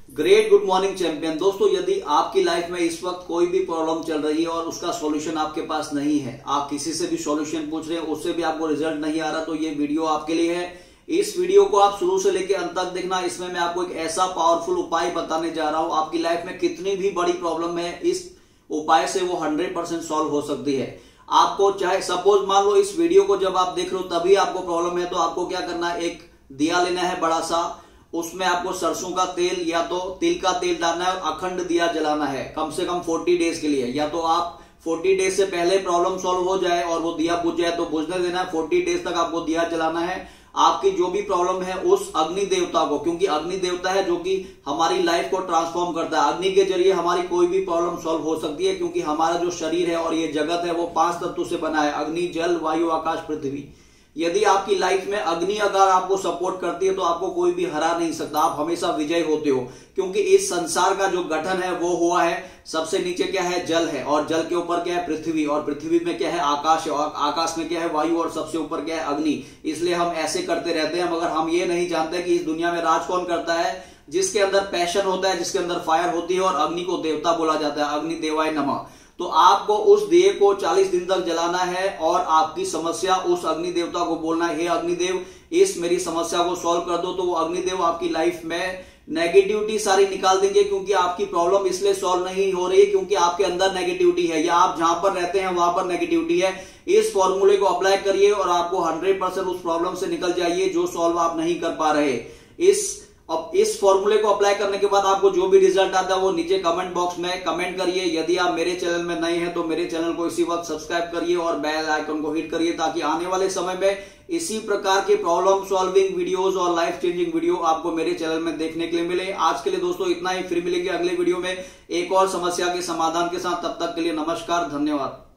Great good morning champion. दोस्तों, यदि आपकी लाइफ में इस वक्त कोई भी प्रॉब्लम चल रही है और उसका सॉल्यूशन आपके पास नहीं है, आप किसी से भी सॉल्यूशन पूछ रहे हैं, उससे भी आपको रिजल्ट नहीं आ रहा, तो ये वीडियो आपके लिए है। इस वीडियो को आप शुरू से लेकर अंत तक देखना। इसमें मैं आपको एक ऐसा पावरफुल उपाय बताने जा रहा हूं, आपकी लाइफ में कितनी भी बड़ी प्रॉब्लम है, इस उपाय से वो 100% सॉल्व हो सकती है। आपको चाहे सपोज मान लो इस वीडियो को जब आप देख रहे हो तभी आपको प्रॉब्लम है, तो आपको क्या करना है, एक दिया लेना है बड़ा सा, उसमें आपको सरसों का तेल या तो तिल का तेल डालना है और अखंड दिया जलाना है कम से कम 40 डेज के लिए। या तो आप 40 डेज से पहले प्रॉब्लम सॉल्व हो जाए और वो दिया बुझ जाए तो बुझने देना है। 40 डेज तक आपको दिया जलाना है। आपकी जो भी प्रॉब्लम है उस अग्नि देवता को, क्योंकि अग्नि देवता है जो कि हमारी लाइफ को ट्रांसफॉर्म करता है, अग्नि के जरिए हमारी कोई भी प्रॉब्लम सॉल्व हो सकती है। क्योंकि हमारा जो शरीर है और ये जगत है वो 5 तत्वों से बना है, अग्नि, जल, वायु, आकाश, पृथ्वी। यदि आपकी लाइफ में अग्नि अगर आपको सपोर्ट करती है तो आपको कोई भी हरा नहीं सकता, आप हमेशा विजय होते हो। क्योंकि इस संसार का जो गठन है वो हुआ है, सबसे नीचे क्या है, जल है, और जल के ऊपर क्या है, पृथ्वी, और पृथ्वी में क्या है, आकाश है, और आकाश में क्या है, वायु, और सबसे ऊपर क्या है, अग्नि। इसलिए हम ऐसे करते रहते हैं, मगर हम ये नहीं जानते कि इस दुनिया में राज कौन करता है, जिसके अंदर पैशन होता है, जिसके अंदर फायर होती है, और अग्नि को देवता बोला जाता है, अग्नि देवाय नमः। तो आपको उस दिए को 40 दिन तक जलाना है और आपकी समस्या उस अग्नि देवता को बोलना है, हे अग्निदेव इस मेरी समस्या को सॉल्व कर दो। तो वो अग्निदेव आपकी लाइफ में नेगेटिविटी सारी निकाल देंगे, क्योंकि आपकी प्रॉब्लम इसलिए सॉल्व नहीं हो रही है क्योंकि आपके अंदर नेगेटिविटी है, या आप जहां पर रहते हैं वहां पर नेगेटिविटी है। इस फॉर्मूले को अप्लाई करिए और आपको 100% उस प्रॉब्लम से निकल जाइए जो सॉल्व आप नहीं कर पा रहे। अब इस फॉर्मूले को अप्लाई करने के बाद आपको जो भी रिजल्ट आता है वो नीचे कमेंट बॉक्स में कमेंट करिए। यदि आप मेरे चैनल में नए हैं तो मेरे चैनल को इसी वक्त सब्सक्राइब करिए और बेल आइकन को हिट करिए, ताकि आने वाले समय में इसी प्रकार के प्रॉब्लम सॉल्विंग वीडियोस और लाइफ चेंजिंग वीडियो आपको मेरे चैनल में देखने के लिए मिले। आज के लिए दोस्तों इतना ही, फिर मिलेंगे अगले वीडियो में एक और समस्या के समाधान के साथ। तब तक के लिए नमस्कार, धन्यवाद।